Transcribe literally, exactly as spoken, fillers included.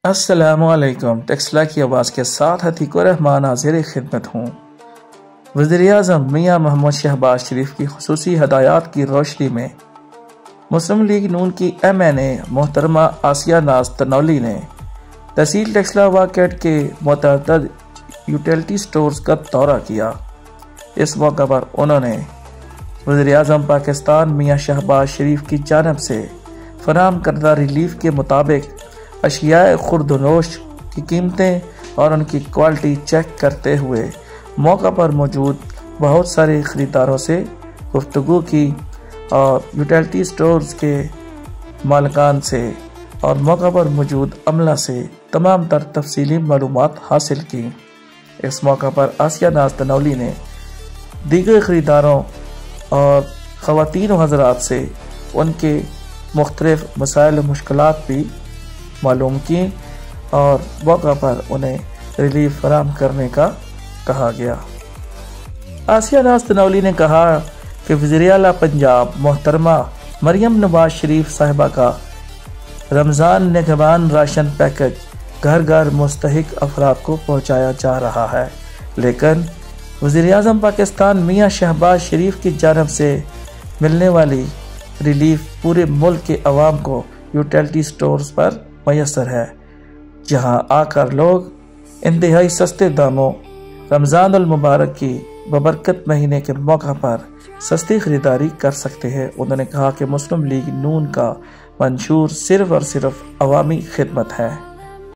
السلام علیکم۔ ٹیکسلا کی آواز کے ساتھ عتیق الرحمان حاضر خدمت ہوں۔ وزیراعظم میاں محمد شہباز شریف کی خصوصی ہدایات کی روشنی میں مسلم لیگ نون کی ایم این اے محترمہ آسیہ ناز تنولی نے تحصیل ٹیکسلا واقع کے متعدد یوٹیلٹی سٹورز کا دورہ کیا۔ اس موقع پر انہوں نے وزیراعظم پاکستان میاں شہباز شریف کی جانب سے فراہم کردہ ریلیف کے مطابق اشیاء خورد و نوش کی قیمتیں اور ان کی کوالٹی چیک کرتے ہوئے موقع پر موجود بہت سارے خریداروں سے گفتگو کی اور یوٹیلٹی سٹورز کے مالکان سے اور موقع پر موجود عملہ سے تمام تر تفصیلی معلومات حاصل کی۔ اس موقع پر آسیہ ناز تنولی نے دیگر خریداروں اور خواتین و حضرات سے ان کے مختلف مسائل و مشکلات بھی معلوم کی اور موقع پر انہیں ریلیف فراہم کرنے کا کہا گیا۔ آسیہ ناز تنولی نے کہا کہ وزیر اعلیٰ پنجاب محترمہ مریم نواز شریف صاحبہ کا رمضان نگہبان راشن پیکج گھر گھر مستحق افراد کو پہنچایا جا رہا ہے، لیکن وزیر اعظم پاکستان میاں شہباز شریف کی جانب سے ملنے والی ریلیف پورے ملک کے عوام کو یوٹیلٹی سٹورز پر میسر ہے، جہاں آ کر لوگ انتہائی سستے داموں رمضان المبارک کی ببرکت مہینے کے موقع پر سستی خریداری کر سکتے ہیں۔ انہوں نے کہا کہ مسلم لیگ نون کا منشور صرف اور صرف عوامی خدمت ہے۔